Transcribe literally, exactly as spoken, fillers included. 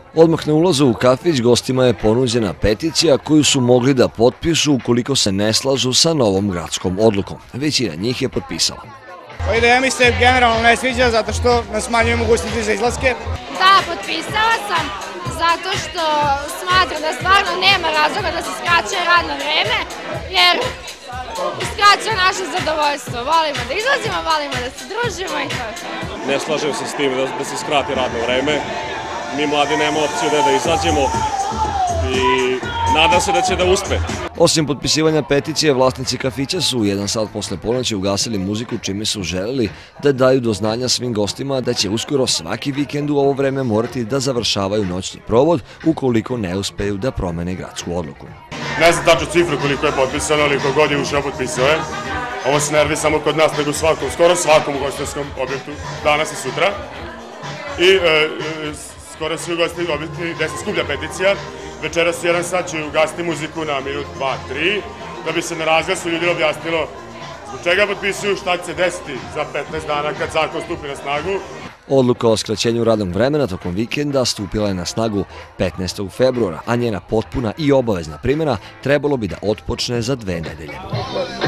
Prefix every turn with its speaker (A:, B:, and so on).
A: Odmah na ulazu u kafić gostima je ponuđena peticija koju su mogli da potpišu ukoliko se ne slažu sa novom gradskom odlukom. Većina njih je potpisala.
B: Ideja mi se generalno ne sviđa zato što nas smanjuje mogućnosti za izlaske.
C: Da, potpisala sam zato što smatram da stvarno nema razloga da se skraćuje radno vreme, jer skraćuje naše zadovoljstvo. Volimo da izlazimo, volimo da se družimo i to je to.
D: Ne slažem se s tim da se skrati radno vreme. Mi mladi nema opciju da izađemo i nadam se da će da uspe.
A: Osim potpisivanja peticije, vlasnici kafića su u jedan sat posle ponoći ugasili muziku, čime su želeli da daju do znanja svim gostima da će uskoro svaki vikend u ovo vreme morati da završavaju noćni provod ukoliko ne uspeju da promene gradsku odluku.
E: Ne znam tačno cifru koliko je potpisano, ali ko god je ušao potpisao je. Ovo se nervi samo kod nas, nego svakom, skoro svakom ugostiteljskom objektu, danas i sutra. I e, skoro svi ugostiteljski objekti gde se skuplja peticija. Večeras u jedan sat će ugasiti muziku na minut, dva, tri, da bi se na razglasu ljudima objasnilo zbog čega potpisuju, šta će se desiti za petnaest dana kad zakon stupi na snagu.
A: Odluka o skraćenju radnog vremena tokom vikenda stupila je na snagu petnaestog februara, a njena potpuna i obavezna primjena trebalo bi da otpočne za dve nedelje.